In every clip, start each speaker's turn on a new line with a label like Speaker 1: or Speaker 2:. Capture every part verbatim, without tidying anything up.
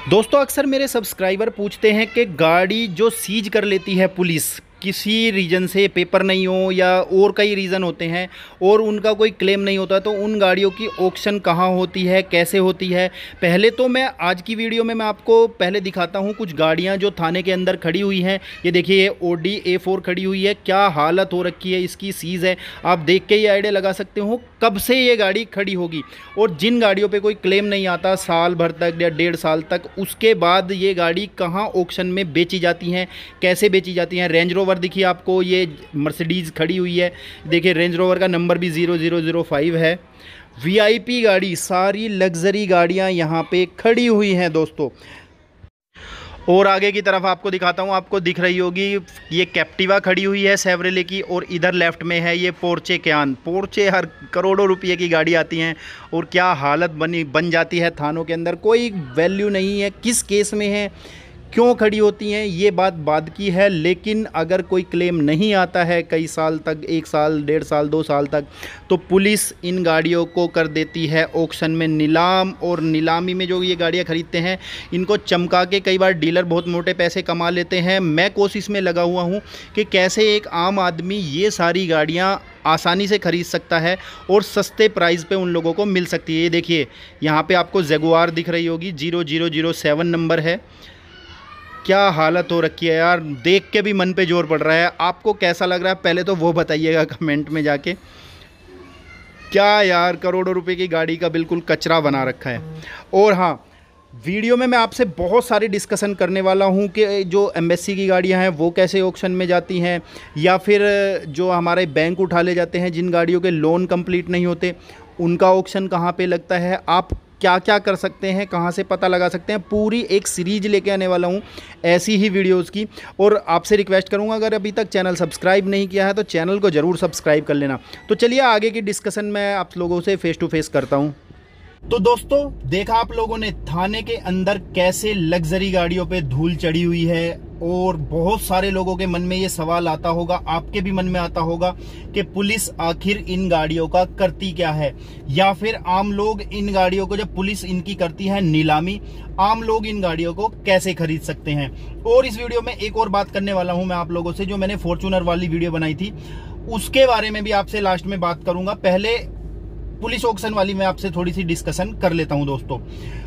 Speaker 1: दोस्तों अक्सर मेरे सब्सक्राइबर पूछते हैं कि गाड़ी जो सीज कर लेती है पुलिस, किसी रीज़न से, पेपर नहीं हो या और कई रीज़न होते हैं और उनका कोई क्लेम नहीं होता, तो उन गाड़ियों की ऑक्शन कहाँ होती है, कैसे होती है। पहले तो मैं आज की वीडियो में मैं आपको पहले दिखाता हूँ कुछ गाड़ियाँ जो थाने के अंदर खड़ी हुई हैं। ये देखिए, ये ओडी ए फोर खड़ी हुई है, क्या हालत हो रखी है इसकी, सीज़ है। आप देख के ही आइडिया लगा सकते हो कब से ये गाड़ी खड़ी होगी। और जिन गाड़ियों पे कोई क्लेम नहीं आता साल भर तक या डेढ़ साल तक, उसके बाद ये गाड़ी कहाँ ऑक्शन में बेची जाती हैं, कैसे बेची जाती हैं। रेंज रोवर देखिए, आपको ये मर्सिडीज़ खड़ी हुई है, देखिए रेंज रोवर का नंबर भी ज़ीरो ज़ीरो ज़ीरो फाइव है। वीआईपी गाड़ी, सारी लग्जरी गाड़ियां यहाँ पे खड़ी हुई हैं दोस्तों। और आगे की तरफ आपको दिखाता हूँ, आपको दिख रही होगी ये कैप्टिवा खड़ी हुई है सेवरेले की, और इधर लेफ्ट में है ये पोर्चे कैन। पोर्चे हर करोड़ों रुपये की गाड़ी आती हैं और क्या हालत बनी बन जाती है थानों के अंदर, कोई वैल्यू नहीं है, किस केस में है, क्यों खड़ी होती हैं, ये बात बाद की है। लेकिन अगर कोई क्लेम नहीं आता है कई साल तक, एक साल, डेढ़ साल, दो साल तक, तो पुलिस इन गाड़ियों को कर देती है ऑक्शन में नीलाम। और नीलामी में जो ये गाड़ियां खरीदते हैं, इनको चमका के कई बार डीलर बहुत मोटे पैसे कमा लेते हैं। मैं कोशिश में लगा हुआ हूं कि कैसे एक आम आदमी ये सारी गाड़ियां आसानी से ख़रीद सकता है और सस्ते प्राइस पे उन लोगों को मिल सकती है। ये देखिए, यहाँ पे आपको जगुआर दिख रही होगी, zero zero zero seven number है। क्या हालत हो रखी है यार, देख के भी मन पे जोर पड़ रहा है। आपको कैसा लग रहा है पहले तो वो बताइएगा कमेंट में जाके। क्या यार, करोड़ों रुपए की गाड़ी का बिल्कुल कचरा बना रखा है। और हाँ, वीडियो में मैं आपसे बहुत सारी डिस्कशन करने वाला हूँ कि जो एम्बेसी की गाड़ियाँ हैं वो कैसे ऑक्शन में जाती हैं, या फिर जो हमारे बैंक उठा ले जाते हैं, जिन गाड़ियों के लोन कंप्लीट नहीं होते, उनका ऑक्शन कहाँ पे लगता है, आप क्या क्या कर सकते हैं, कहाँ से पता लगा सकते हैं। पूरी एक सीरीज लेके आने वाला हूँ ऐसी ही वीडियोस की। और आपसे रिक्वेस्ट करूँगा, अगर अभी तक चैनल सब्सक्राइब नहीं किया है तो चैनल को ज़रूर सब्सक्राइब कर लेना। तो चलिए आगे की डिस्कशन मैं आप लोगों से फेस टू फेस करता हूँ। तो दोस्तों, देखा आप लोगों ने थाने के अंदर कैसे लग्जरी गाड़ियों पे धूल चढ़ी हुई है। और बहुत सारे लोगों के मन में ये सवाल आता होगा, आपके भी मन में आता होगा कि पुलिस आखिर इन गाड़ियों का करती क्या है, या फिर आम लोग इन गाड़ियों को, जब पुलिस इनकी करती है नीलामी, आम लोग इन गाड़ियों को कैसे खरीद सकते हैं। और इस वीडियो में एक और बात करने वाला हूं मैं आप लोगों से, जो मैंने फॉर्च्यूनर वाली वीडियो बनाई थी उसके बारे में भी आपसे लास्ट में बात करूंगा। पहले पुलिस ऑक्शन वाली मैं आपसे थोड़ी सी डिस्कशन कर लेता हूं दोस्तों।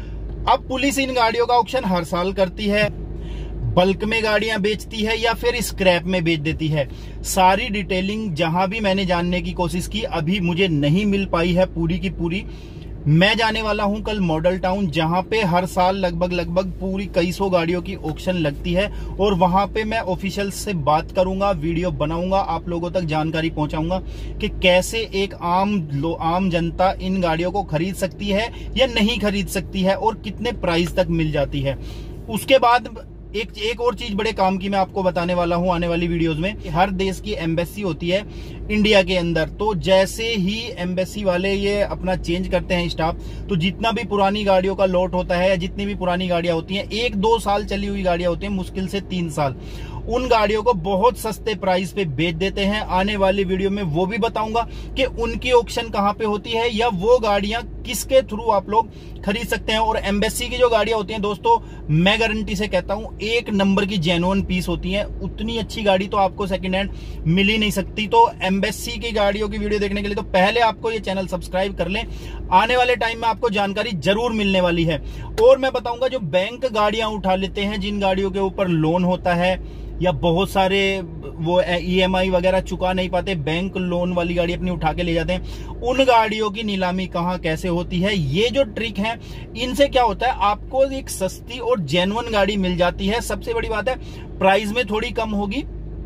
Speaker 1: अब पुलिस इन गाड़ियों का ऑक्शन हर साल करती है, बल्क में गाड़ियां बेचती है या फिर स्क्रैप में बेच देती है। सारी डिटेलिंग जहां भी मैंने जानने की कोशिश की, अभी मुझे नहीं मिल पाई है पूरी की पूरी। मैं जाने वाला हूं कल मॉडल टाउन, जहां पे हर साल लगभग लगभग पूरी कई सौ गाड़ियों की ऑक्शन लगती है, और वहां पे मैं ऑफिशियल से बात करूंगा, वीडियो बनाऊंगा, आप लोगों तक जानकारी पहुंचाऊंगा कि कैसे एक आम लो आम जनता इन गाड़ियों को खरीद सकती है या नहीं खरीद सकती है, और कितने प्राइस तक मिल जाती है। उसके बाद एक एक और चीज बड़े काम की मैं आपको बताने वाला हूं आने वाली वीडियोस में। हर देश की एम्बेसी होती है इंडिया के अंदर, तो जैसे ही एम्बेसी वाले ये अपना चेंज करते हैं स्टाफ, तो जितना भी पुरानी गाड़ियों का लॉट होता है या जितनी भी पुरानी गाड़ियां होती हैं, एक दो साल चली हुई गाड़ियां होती हैं, मुश्किल से तीन साल, उन गाड़ियों को बहुत सस्ते प्राइस पे बेच देते हैं। आने वाली वीडियो में वो भी बताऊंगा कि उनकी ऑक्शन कहां पे होती है, या वो गाड़ियां किसके थ्रू आप लोग खरीद सकते हैं। और एम्बेसी की जो गाड़ियां होती हैं दोस्तों, मैं गारंटी से कहता हूं एक नंबर की जेन्युइन पीस होती हैं। उतनी अच्छी गाड़ी तो आपको सेकंड हैंड मिल ही नहीं सकती। तो एम्बेसी की गाड़ियों की वीडियो देखने के लिए तो पहले आपको ये चैनल सब्सक्राइब कर लें, आने वाले टाइम में आपको जानकारी जरूर मिलने वाली है। और मैं बताऊंगा जो बैंक गाड़ियां उठा लेते हैं, जिन गाड़ियों के ऊपर लोन होता है या बहुत सारे वो ईएमआई वगैरह चुका नहीं पाते, बैंक लोन वाली गाड़ी अपनी उठा के ले जाते हैं, उन गाड़ियों की नीलामी कहां कैसे होती है। ये जो ट्रिक है, इनसे क्या होता है, आपको एक सस्ती और जेन्युइन गाड़ी मिल जाती है। सबसे बड़ी बात है, प्राइस में थोड़ी कम होगी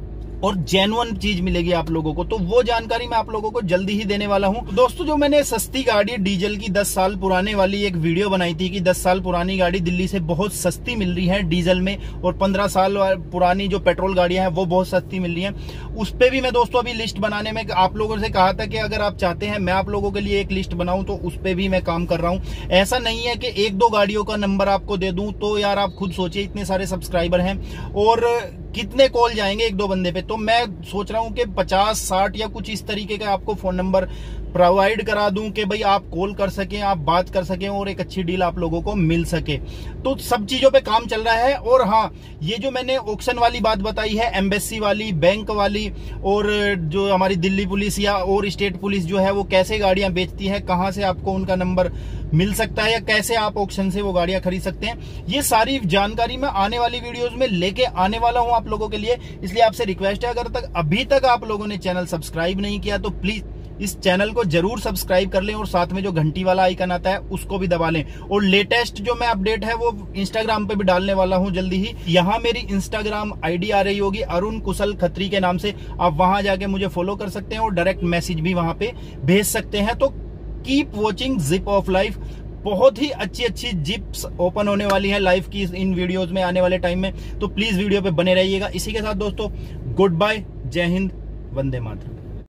Speaker 1: और जेन्युइन चीज मिलेगी आप लोगों को। तो वो जानकारी मैं आप लोगों को जल्दी ही देने वाला हूं दोस्तों। जो मैंने सस्ती गाड़ी डीजल की दस साल पुराने वाली एक वीडियो बनाई थी कि दस साल पुरानी गाड़ी दिल्ली से बहुत सस्ती मिल रही है डीजल में, और पंद्रह साल पुरानी जो पेट्रोल गाड़ियां हैं वो बहुत सस्ती मिल रही हैं, उस पर भी मैं दोस्तों अभी लिस्ट बनाने में आप लोगों से कहा था कि अगर आप चाहते हैं मैं आप लोगों के लिए एक लिस्ट बनाऊं, तो उस पर भी मैं काम कर रहा हूं। ऐसा नहीं है कि एक दो गाड़ियों का नंबर आपको दे दूं, तो यार आप खुद सोचिए, इतने सारे सब्सक्राइबर हैं और कितने कॉल जाएंगे एक दो बंदे पे। तो मैं सोच रहा हूं कि पचास साठ या कुछ इस तरीके का आपको फोन नंबर प्रोवाइड करा दूं कि भाई आप कॉल कर सकें, आप बात कर सकें और एक अच्छी डील आप लोगों को मिल सके। तो सब चीजों पे काम चल रहा है। और हाँ, ये जो मैंने ऑक्शन वाली बात बताई है, एम्बेसी वाली, बैंक वाली, और जो हमारी दिल्ली पुलिस या और स्टेट पुलिस जो है वो कैसे गाड़ियां बेचती है, कहां से आपको उनका नंबर मिल सकता है या कैसे आप ऑक्शन से वो गाड़ियां खरीद सकते हैं, ये सारी जानकारी मैं आने वाली वीडियोस में लेके आने वाला हूं आप लोगों के लिए। इसलिए आपसे रिक्वेस्ट है, अगर तक अभी तक आप लोगों ने चैनल सब्सक्राइब नहीं किया तो प्लीज इस चैनल को जरूर सब्सक्राइब कर लें और साथ में जो घंटी वाला आइकन आता है उसको भी दबा लें। और लेटेस्ट जो मैं अपडेट है वो इंस्टाग्राम पे भी डालने वाला हूं जल्दी ही। यहाँ मेरी इंस्टाग्राम आईडी आ रही होगी अरुण कुशल खत्री के नाम से, आप वहां जाके मुझे फॉलो कर सकते हैं और डायरेक्ट मैसेज भी वहां पे भेज सकते हैं। तो keep watching zip of life, बहुत ही अच्छी अच्छी जिप्स ओपन होने वाली है लाइफ की इन वीडियोस में आने वाले टाइम में, तो प्लीज वीडियो पे बने रहिएगा। इसी के साथ दोस्तों गुड बाय, जय हिंद, वंदे मातरम।